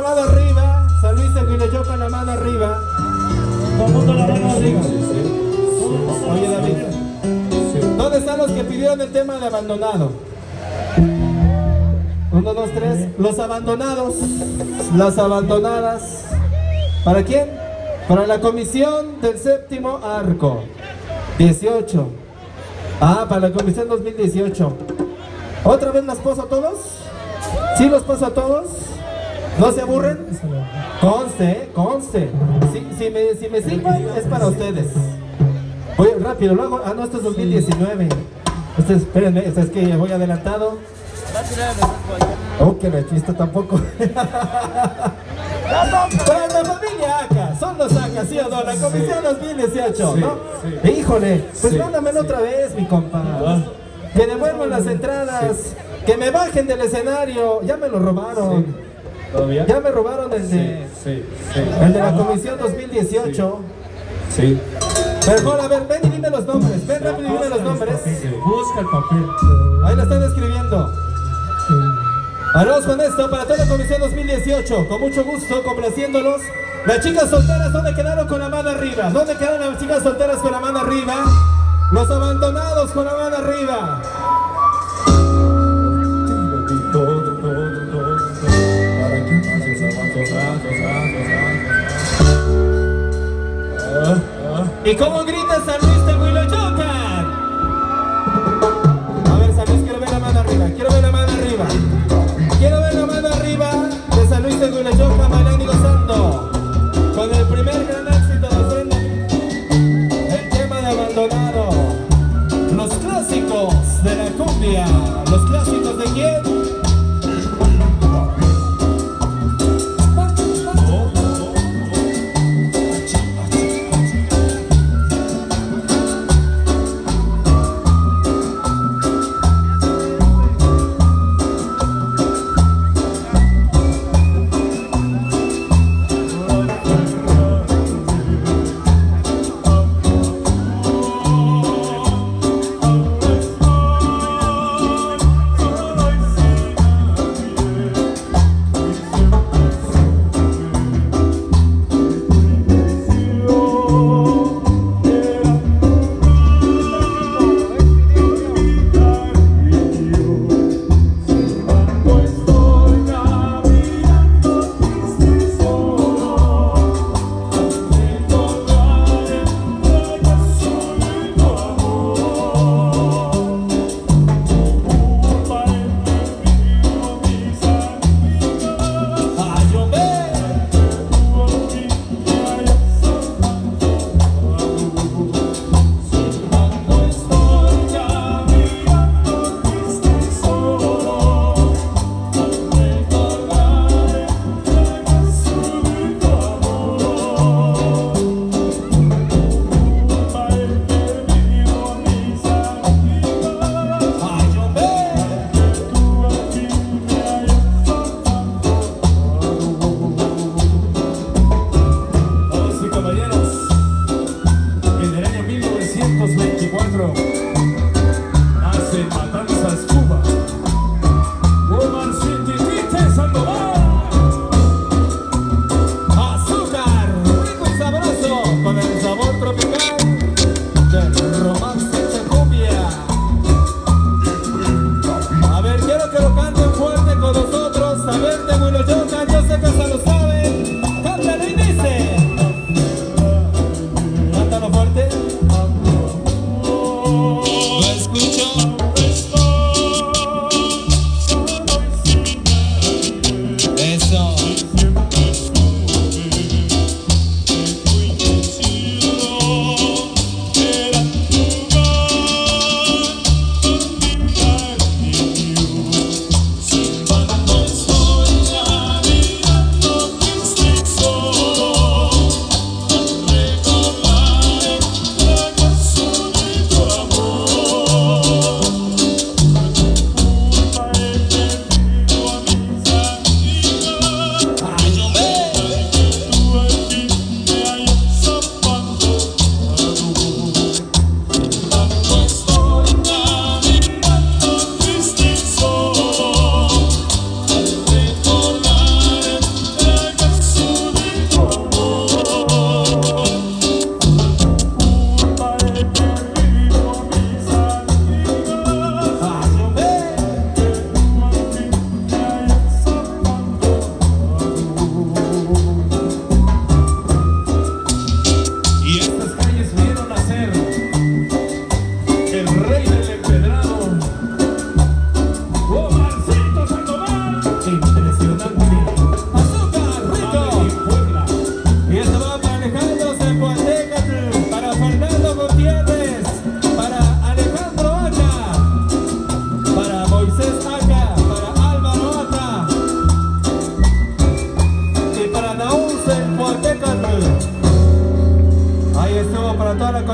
mano arriba. San Luis de Huilayoca, la mano arriba. Todo el mundo la mano arriba. Oye, David, ¿dónde están los que pidieron el tema de abandonado? 1, 2, 3. Los abandonados, las abandonadas. ¿Para quién? Para la comisión del séptimo arco 18. Para la comisión 2018. ¿Otra vez las paso a todos? ¿Sí los paso a todos? ¿No se aburren? Conste, conste. Si me sirven es para ustedes. Voy rápido, lo hago. No, esto es 2019. Espérenme, es que voy adelantado. Que la chista tampoco. Para la familia Acá, son los Acá, ¿sí o no? La comisión 2018, ¿no? Sí. Híjole, pues sí, mándamelo otra vez, mi compa. Que devuelvan las entradas, que me bajen del escenario. Ya me lo robaron. ¿Todavía? Ya me robaron el de, el de la comisión 2018. Sí. Mejor, a ver, ven y dime los nombres. Ven rápido y dime los nombres. Busca el papel. Ahí lo están escribiendo. Vamos con esto para toda la comisión 2018. Con mucho gusto, complaciéndolos. Las chicas solteras, ¿dónde quedaron con la mano arriba? ¿Dónde quedaron las chicas solteras con la mano arriba? Los abandonados con la mano arriba. ¿Y cómo grita San Luis de Huilayoca? A ver, San Luis, quiero ver la mano arriba. Quiero ver la mano arriba. Quiero ver la mano arriba de San Luis de Huilayoca, bailando y gozando. Con el primer gran éxito de Frente. El tema de abandonado. Los clásicos de la cumbia. Los clásicos de quién.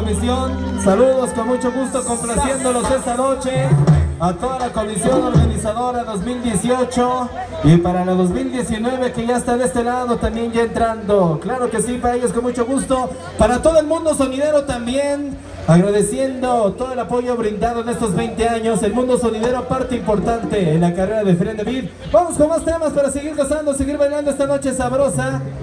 comisión, saludos con mucho gusto, complaciéndolos esta noche. A toda la comisión organizadora 2018 y para la 2019 que ya está de este lado también ya entrando. Claro que sí, para ellos con mucho gusto. Para todo el mundo sonidero también, agradeciendo todo el apoyo brindado en estos 20 años. El mundo sonidero, parte importante en la carrera de Fren de Vid. Vamos con más temas para seguir gozando, seguir bailando esta noche sabrosa.